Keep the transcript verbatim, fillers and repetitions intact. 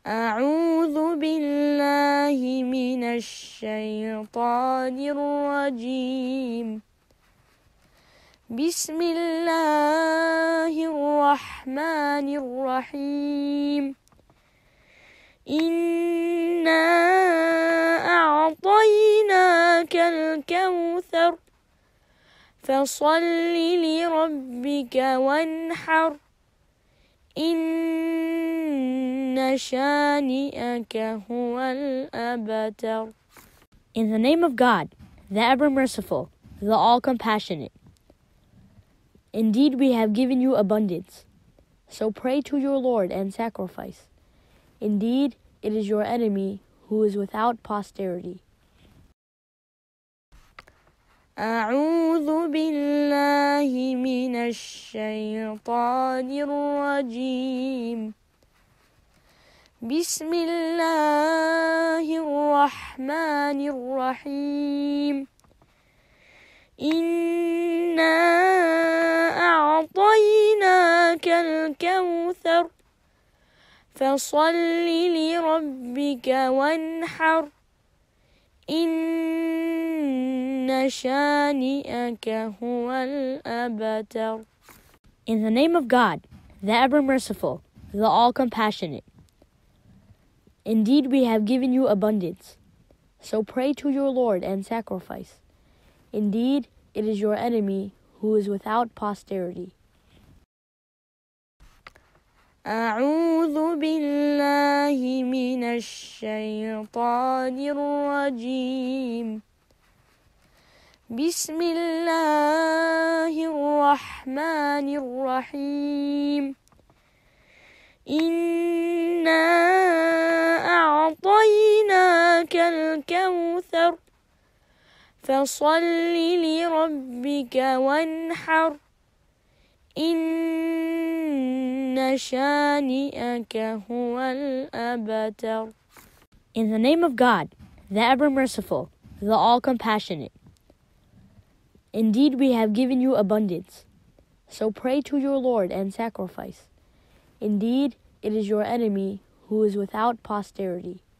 أعوذ بالله من الشيطان الرجيم بسم الله الرحمن الرحيم إنا أعطيناك الكوثر فصل لربك وانحر إن شانئك هو الأبتر. In the name of God, the ever merciful, the all compassionate. Indeed, we have given you abundance. So pray to your Lord and sacrifice. Indeed, it is your enemy who is without posterity. أعوذ بالله من الشيطان الرجيم بسم الله الرحمن الرحيم إنا أعطيناك الكوثر فصل لربك وانحر إن شانئك هو الأبتر. In the name of God, the ever merciful, the all compassionate. Indeed, we have given you abundance. So pray to your Lord and sacrifice. Indeed, it is your enemy who is without posterity. أعوذ بالله من الشيطان الرجيم بسم الله الرحمن الرحيم إنا أعطيناك الكوثر فصل لربك وانحر إن شانئك هو الأبتر. In the name of God, the ever merciful, the all compassionate. Indeed, we have given you abundance. So pray to your Lord and sacrifice. Indeed, it is your enemy who is without posterity.